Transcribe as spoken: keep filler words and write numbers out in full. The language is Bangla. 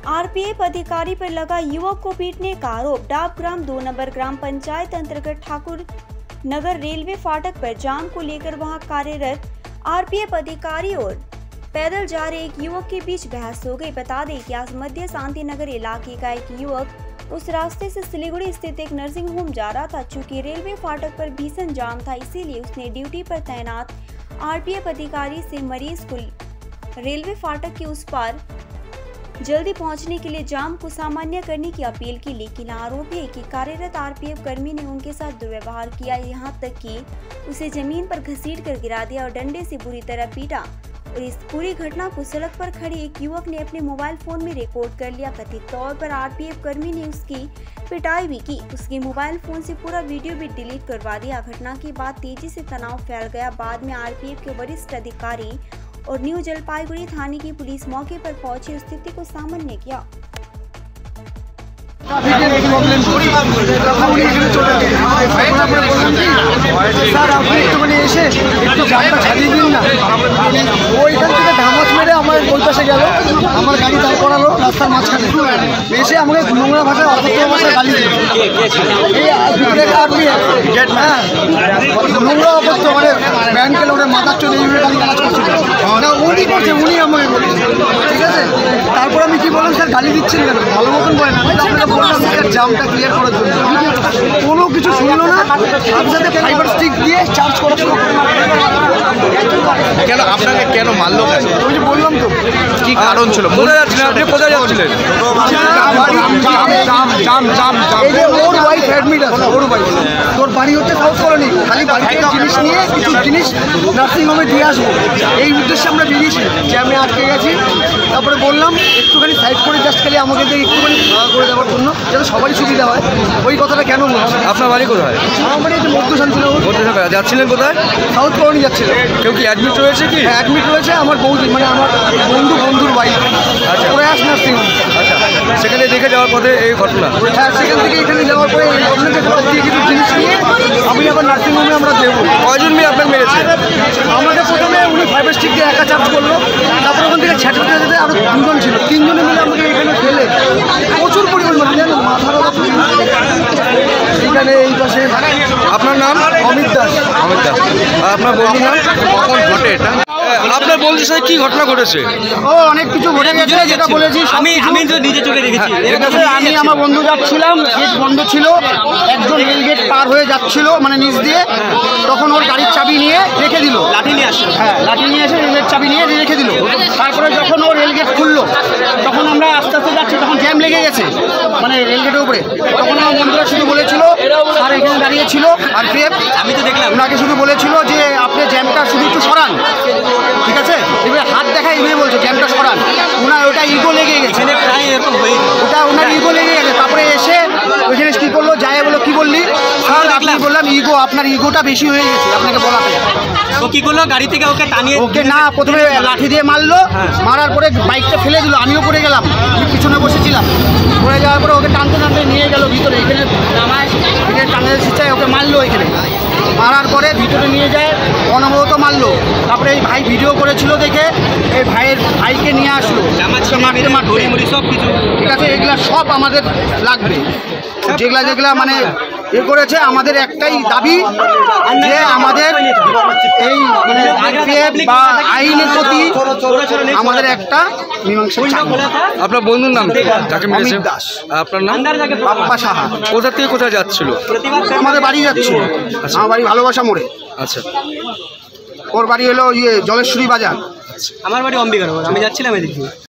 आरपीएफ अधिकारी पर लगा युवक को पीटने का आरोप। डाब ग्राम दो नंबर ग्राम पंचायत अंतर्गत ठाकुर नगर रेलवे फाटक पर जाम को लेकर वहां कार्यरत आरपीएफ अधिकारी और पैदल जा रहे एक युवक के बीच बहस हो गई। बता दें कि आज मध्य शांति नगर इलाके का एक युवक उस रास्ते से सिलीगुड़ी स्थित एक नर्सिंग होम जा रहा था। चूंकि रेलवे फाटक पर भीषण जाम था, इसीलिए उसने ड्यूटी पर तैनात आरपीएफ अधिकारी से मरीज को रेलवे फाटक के उस पार जल्दी पहुंचने के लिए जाम को सामान्य करने की अपील की। लेकिन आरोप है कि कार्यरत आरपीएफ कर्मी ने उनके साथ दुर्व्यवहार किया, यहां तक कि उसे जमीन पर घसीट कर गिरा दिया और डंडे से बुरी तरह पीटा। और इस पूरी घटना को सड़क पर खड़े एक युवक ने अपने मोबाइल फोन में रिकॉर्ड कर लिया। कथित तौर पर आरपीएफ कर्मी ने उसकी पिटाई भी की, उसके मोबाइल फोन से पूरा वीडियो भी डिलीट करवा दिया। घटना के बाद तेजी से तनाव फैल गया। बाद में आरपीएफ के वरिष्ठ अधिकारी और न्यू जलपाईगुड़ी थाने की पुलिस मौके पर पहुंची, स्थिति को सामान्य किया। স্যার আপনি একটুখানি এসে একটু গাড়িটা ছাড়িয়ে দিন না। ও এখান থেকে ধামাচ মেরে আমার ওই পাশে গেল, আমার গাড়ি দাঁড় করালো রাস্তার মাঝখানে, এসে আমাকে নোংরা ভাষায় অসত্য ভাষায় গালি দিল। এই আপনি হ্যাঁ নোংরা অবস্থা মানে ব্যান কেলে ওটা মাথার চলে এইভাবে গালি কাজ করছিল না, উনি করছে, উনি আমাকে বলছে, ঠিক আছে। তারপর আমি কি বললাম, স্যার গালি দিচ্ছেন কেন, ভালো মতন বলেন। আমি আপনাকে বললাম স্যার জামটা ক্লিয়ার করার জন্য, কোনো কিছু শুনলো না। আপনার সাথে ফাইবার স্টিক দিয়ে চার্জ করা শুরু করে। কেন আপনাকে কেন মারলো? ওই যে বললাম তো কি কারণ ছিল? মনে যাচ্ছিলেন আপনি কোথায় যাচ্ছিলেন? এই যে ওর ওয়াইফ অ্যাডমিট আছে, ওর ওয়াইফ তোর বাড়ি হচ্ছে সাউথ কলোনি, খালি বাড়ি থেকে জিনিস নিয়ে কিছু জিনিস নার্সিংহোমে দিয়ে আসবো, এই উদ্দেশ্যে আমরা বেরিয়েছি। যে আমি আটকে গেছি, তারপরে বললাম একটুখানি সাইড করে জাস্ট খালি আমাকে একটুখানি ভাড়া করে দেওয়ার জন্য, যাতে সবারই সুবিধা হয়। ওই কথাটা কেন বলছি? আপনার বাড়ি কোথায়? আমার বাড়ি হচ্ছে মধ্য শান্তিনগর। মধ্য শান্তিনগর যাচ্ছিলেন কোথায়? সাউথ কলোনি যাচ্ছিলেন। কেউ কি অ্যাডমিট রয়েছে? কি অ্যাডমিট রয়েছে আমার বৌদি, মানে আমার বন্ধু বন্ধুর বাড়ি। আচ্ছা, প্রয়াস নার্সিংহোম। আচ্ছা, সেখানে দেখে যাওয়ার পথে এই ঘটনা? হ্যাঁ, সেখান থেকে এখানে যাওয়ার পরে এই ঘটনাকে ঘর দিয়ে কিছু জিনিস নিয়ে আমি আবার নার্সিংহোমে আমরা দেবো। কয়জন মেয়ে আপনার মেরেছে? আমাকে প্রথমে উনি ফাইবার স্টিক দিয়ে একা চার্জ করলো, তারপরে ওখান থেকে ছেঁচে যেতে আরও দুজন ছিল, তিনজনে মিলে আমাকে এখানে ফেলে প্রচুর পরিমাণ মানে জানেন মাথার এখানে এই পাশে। আপনার নাম? অমিত দাস। অমিত দাস। আর আপনার বন্ধুর নাম? কখন ঘটে এটা? আপনার বন্ধুর সাথে কি ঘটনা ঘটেছে? ও অনেক কিছু ঘটে গেছে, যেটা বলেছি আমি আমি তো নিজে চোখে দেখেছি। আমি আমার বন্ধু যাচ্ছিলাম, গেট বন্ধ ছিল, একজন রেল গেট পার হয়ে যাচ্ছিল মানে নিচ দিয়ে, তখন ওর গাড়ির চাবি নিয়ে রেখে দিল, লাঠি নিয়ে আসলো। হ্যাঁ লাঠি নিয়ে এসে রেলের চাবি নিয়ে রেখে দিল। তারপরে যখন ও রেল গেট খুললো, তখন আমরা আস্তে আস্তে যাচ্ছি, তখন জ্যাম লেগে গেছে মানে রেল গেটের উপরে। তখন আমার বন্ধুরা শুধু বলেছিল, স্যার এখানে দাঁড়িয়ে ছিল আর পেপ, আমি তো দেখলাম, ওনাকে শুধু বলেছিল যে আপনি জ্যামটা শুধু একটু সরান, ঠিক আছে। এবারে হাত দেখা এভাবে বলছে জ্যামটা সরান, ওনার ওটা ইগো লেগে গেছে, প্রায় এরকম হয়ে ওটা ওনার ইগো লেগে গেছে। তারপরে এসে ওইখানে কী করলো, যায় বলো কি বললি স্যার, আপনি বললাম ইগো, আপনার ইগোটা বেশি হয়ে গেছে আপনাকে বলাতে। ও কি করলো, গাড়ি থেকে ওকে টানিয়ে ওকে না প্রথমে লাঠি দিয়ে মারলো, মারার পরে বাইকটা ফেলে দিল, আমিও পড়ে গেলাম, আমি পিছনে বসেছিলাম। পড়ে যাওয়ার পরে ওকে টানতে টানতে নিয়ে গেল ভিতরে, এখানে নামায় এখানে টানের শিচায় ওকে মারলো। এখানে মারার পরে ভিতরে নিয়ে যায়, অনবরত মারলো। তারপরে এই ভাই ভিডিও করেছিল দেখে এই ভাইয়ের ভাইকে নিয়ে আসলো, মারতে মারতে। সব কিছু ঠিক আছে, এগুলা সব আমাদের লাগবে, যেগুলা যেগুলা মানে এ করেছে। আমাদের একটাই দাবি যে আমাদের এই মানে আরপিএফ বা আইনের প্রতি আমাদের একটা মীমাংসা চাই। আপনার বন্ধুর নাম যাকে মেরেছে? অমিত দাস। আপনার নাম? বাপ্পা সাহা। কোথা থেকে কোথায় যাচ্ছিল? আমাদের বাড়ি যাচ্ছিল, আমার বাড়ি ভালোবাসা মোড়ে। আচ্ছা, ওর বাড়ি হলো ইয়ে জলেশ্বরী বাজার। আমার বাড়ি অম্বিকানগর, আমি যাচ্ছিলাম এদিক দিয়ে।